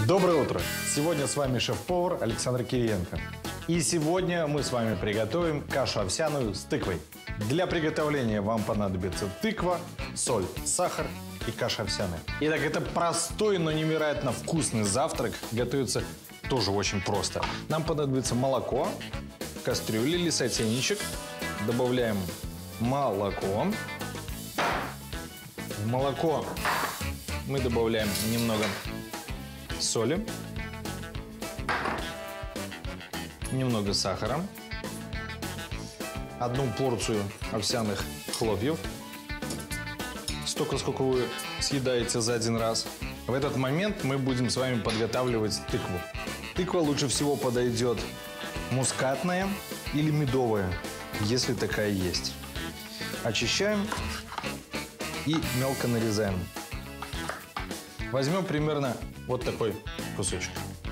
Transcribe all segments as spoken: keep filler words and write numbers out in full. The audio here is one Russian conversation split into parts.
Доброе утро! Сегодня с вами шеф-повар Александр Кириенко. И сегодня мы с вами приготовим кашу овсяную с тыквой. Для приготовления вам понадобится тыква, соль, сахар и каша овсяная. Итак, это простой, но невероятно вкусный завтрак. Готовится тоже очень просто. Нам понадобится молоко, кастрюля или сотейничек. Добавляем молоко. В молоко мы добавляем немного соли, немного сахара, одну порцию овсяных хлопьев, столько, сколько вы съедаете за один раз. В этот момент мы будем с вами подготавливать тыкву. Тыква лучше всего подойдет мускатная или медовая, если такая есть. Очищаем и мелко нарезаем. Возьмем примерно вот такой кусочек.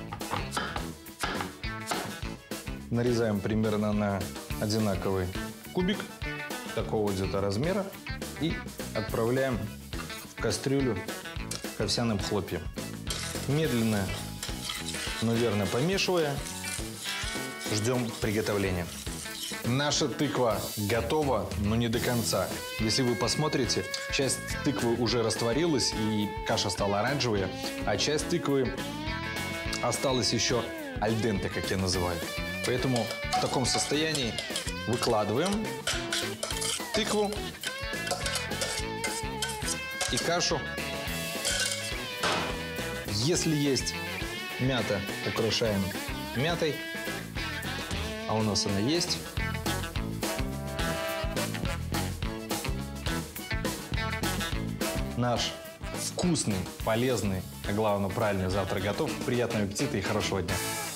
Нарезаем примерно на одинаковый кубик, такого где-то размера, и отправляем в кастрюлю к овсяным хлопьям. Медленно, но верно помешивая, ждем приготовления. Наша тыква готова, но не до конца. Если вы посмотрите, часть тыквы уже растворилась и каша стала оранжевая, а часть тыквы осталась еще аль денте, как я называю. Поэтому в таком состоянии выкладываем тыкву и кашу. Если есть мята, украшаем мятой, а у нас она есть. Наш вкусный, полезный, а главное правильный завтрак готов. Приятного аппетита и хорошего дня!